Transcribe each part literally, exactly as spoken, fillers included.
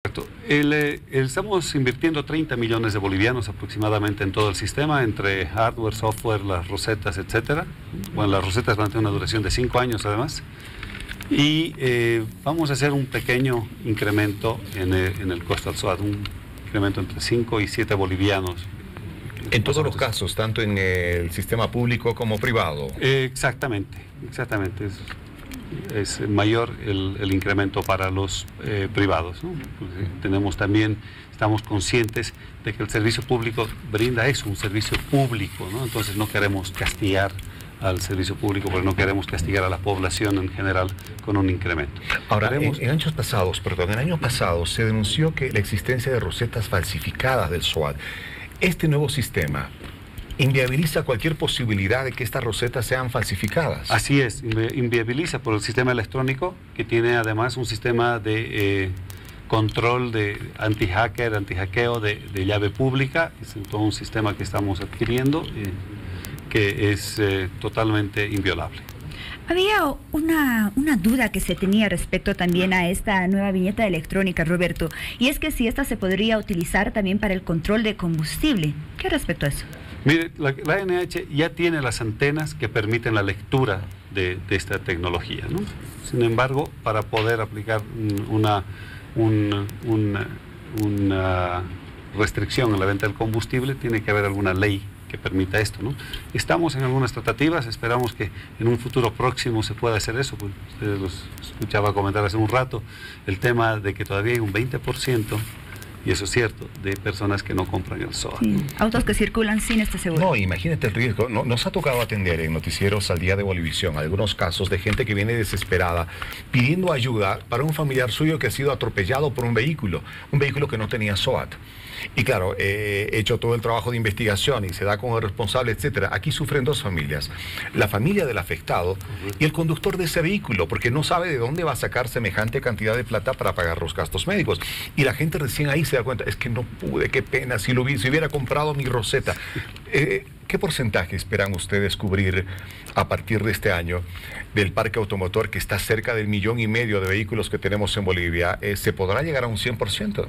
El, eh, estamos invirtiendo treinta millones de bolivianos aproximadamente en todo el sistema, entre hardware, software, las rosetas, etcétera. Bueno, las rosetas van a tener una duración de cinco años además. Y eh, vamos a hacer un pequeño incremento en el, en el costo del SOAT, un incremento entre cinco y siete bolivianos. En todos los casos, tanto en el sistema público como privado. Eh, exactamente, exactamente. Es, es mayor el, el incremento para los eh, privados, ¿no? Pues, eh, tenemos también, estamos conscientes de que el servicio público brinda eso, un servicio público, ¿no? Entonces no queremos castigar al servicio público, porque no queremos castigar a la población en general con un incremento. Ahora, queremos... en, en años pasados, perdón, en años pasados se denunció que la existencia de rosetas falsificadas del SOAT. Este nuevo sistema inviabiliza cualquier posibilidad de que estas rosetas sean falsificadas. Así es, inviabiliza por el sistema electrónico, que tiene además un sistema de eh, control de anti-hacker, anti-hackeo de, de llave pública. Es todo un sistema que estamos adquiriendo, eh, que es eh, totalmente inviolable. Había una, una duda que se tenía respecto también a esta nueva viñeta electrónica, Roberto, y es que si esta se podría utilizar también para el control de combustible. ¿Qué respecto a eso? Mire, la, la A N H ya tiene las antenas que permiten la lectura de, de esta tecnología, ¿no? Sin embargo, para poder aplicar una, una, una, una restricción en la venta del combustible, tiene que haber alguna ley que permita esto, ¿no? Estamos en algunas tratativas, esperamos que en un futuro próximo se pueda hacer eso, pues ustedes los escuchaba comentar hace un rato, el tema de que todavía hay un veinte por ciento, y eso es cierto, de personas que no compran el SOAT. Sí, autos que circulan sin este seguro. No, imagínate el riesgo. No, nos ha tocado atender en noticieros al día de Bolivisión algunos casos de gente que viene desesperada pidiendo ayuda para un familiar suyo que ha sido atropellado por un vehículo, un vehículo que no tenía SOAT. Y claro, eh, he hecho todo el trabajo de investigación y se da con el responsable, etcétera. Aquí sufren dos familias. La familia del afectado y el conductor de ese vehículo, porque no sabe de dónde va a sacar semejante cantidad de plata para pagar los gastos médicos. Y la gente recién ahí se da cuenta, es que no pude, qué pena, si, lo hubiera, si hubiera comprado mi roseta. Eh, ¿Qué porcentaje esperan ustedes cubrir a partir de este año del parque automotor que está cerca del millón y medio de vehículos que tenemos en Bolivia? Eh, ¿Se podrá llegar a un cien por ciento?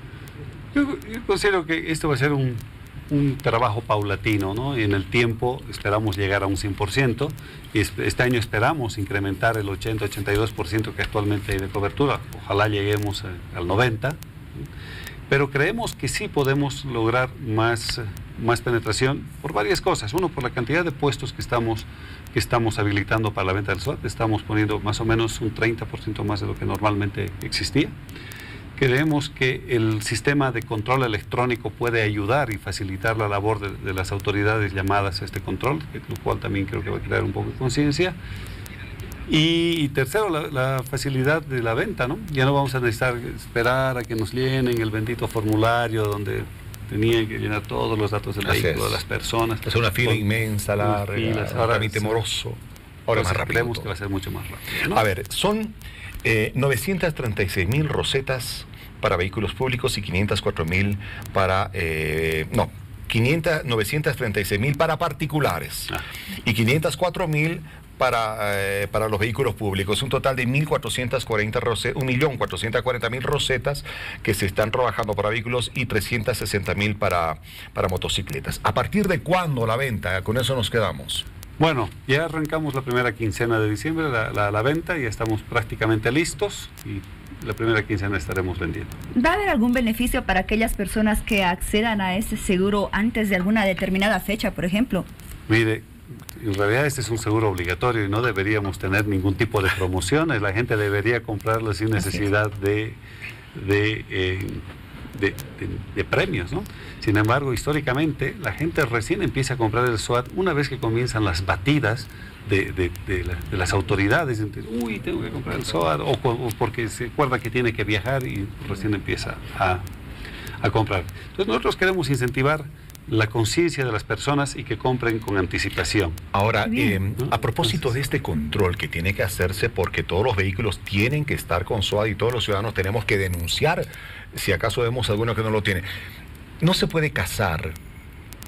Yo, yo considero que esto va a ser un, un trabajo paulatino, ¿no? Y en el tiempo esperamos llegar a un cien por ciento, y este año esperamos incrementar el ochenta, ochenta y dos por ciento que actualmente hay de cobertura. Ojalá lleguemos a, al noventa por ciento, pero creemos que sí podemos lograr más, más penetración por varias cosas. Uno, por la cantidad de puestos que estamos, que estamos habilitando para la venta del SOAT. Estamos poniendo más o menos un treinta por ciento más de lo que normalmente existía. Creemos que el sistema de control electrónico puede ayudar y facilitar la labor de, de las autoridades llamadas a este control, lo cual también creo que va a crear un poco de conciencia. Y, y tercero, la, la facilidad de la venta, ¿no? Ya no vamos a necesitar esperar a que nos llenen el bendito formulario donde tenían que llenar todos los datos del Así vehículo, es. de las personas. Es una fila inmensa, larga, filas, ahora trámite moroso. Ahora más rápido. Creemos todo. que va a ser mucho más rápido, ¿no? A ver, son eh, novecientas treinta y seis mil rosetas para vehículos públicos y quinientas cuatro mil para, eh, no, quinientas, novecientas treinta y seis mil para particulares ah. y quinientas cuatro mil para, eh, para los vehículos públicos. Un total de mil cuatrocientas cuarenta rosetas, un millón cuatrocientas cuarenta mil rosetas que se están trabajando para vehículos y trescientas sesenta mil para, para motocicletas. ¿A partir de cuándo la venta? Con eso nos quedamos. Bueno, ya arrancamos la primera quincena de diciembre, la, la, la venta, ya estamos prácticamente listos y la primera quincena estaremos vendiendo. ¿Va a haber algún beneficio para aquellas personas que accedan a ese seguro antes de alguna determinada fecha, por ejemplo? Mire, en realidad este es un seguro obligatorio y no deberíamos tener ningún tipo de promociones. La gente debería comprarlo sin necesidad de, de, eh, de, de, de premios, ¿no? Sin embargo, históricamente, la gente recién empieza a comprar el SOAT una vez que comienzan las batidas de, de, de, la, de las autoridades. Entonces, uy, tengo que comprar el SOAT, o, o porque se acuerda que tiene que viajar y recién empieza a, a comprar. Entonces, nosotros queremos incentivar la conciencia de las personas y que compren con anticipación. Ahora, eh, a propósito de este control que tiene que hacerse, porque todos los vehículos tienen que estar con SOAT y todos los ciudadanos tenemos que denunciar si acaso vemos alguno que no lo tiene. No se puede casar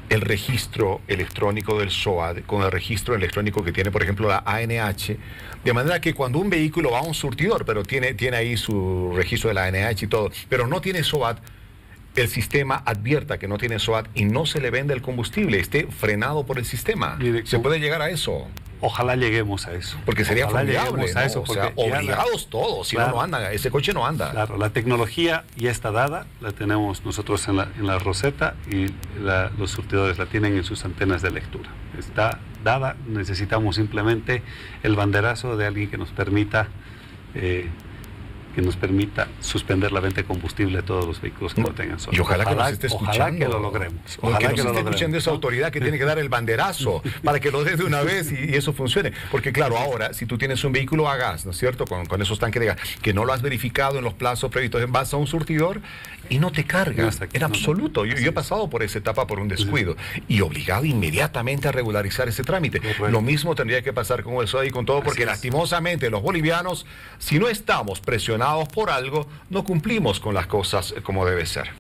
el registro electrónico del SOAT con el registro electrónico que tiene, por ejemplo, la A N H, de manera que cuando un vehículo va a un surtidor, pero tiene, tiene ahí su registro de la A N H y todo, pero no tiene SOAT, el sistema advierta que no tiene SOAT y no se le vende el combustible, esté frenado por el sistema. Mire, ¿Se puede llegar a eso? Ojalá lleguemos a eso. Porque sería Ojalá formidable, lleguemos a ¿no? eso, O sea, porque ya obligados la- todos, si Claro. no, no anda, ese coche no anda. Claro, la tecnología ya está dada, la tenemos nosotros en la, en la Rosetta y la- los surtidores la tienen en sus antenas de lectura. Está dada, necesitamos simplemente el banderazo de alguien que nos permita eh, que nos permita suspender la venta de combustible a todos los vehículos que no, tengan SOAT. Y ojalá, que nos esté escuchando. Ojalá que lo logremos. O Ojalá que nos que lo esté logremos, escuchando esa ¿no? autoridad que tiene que dar el banderazo para que lo dé de una vez y, y eso funcione. Porque claro, ahora, si tú tienes un vehículo a gas, ¿no es cierto? Con, con esos tanques de gas, que no lo has verificado en los plazos previstos, vas a un surtidor y no te carga. No está aquí, en no, absoluto. Yo, así yo he es. pasado por esa etapa por un descuido y obligado inmediatamente a regularizar ese trámite. Correcto. Lo mismo tendría que pasar con el SOAT y con todo, porque Así es. lastimosamente los bolivianos, si no estamos presionados por algo, no cumplimos con las cosas como debe ser.